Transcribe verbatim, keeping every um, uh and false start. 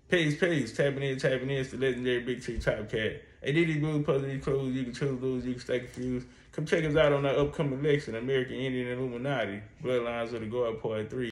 Peace, peace. Tapping in, tapping in. It's the legendary Big T Top Cat. Hey, these blues, post these clues. You can choose, lose, you can stay confused. Come check us out on our upcoming election, American Indian Illuminati, Bloodlines of the God Part three.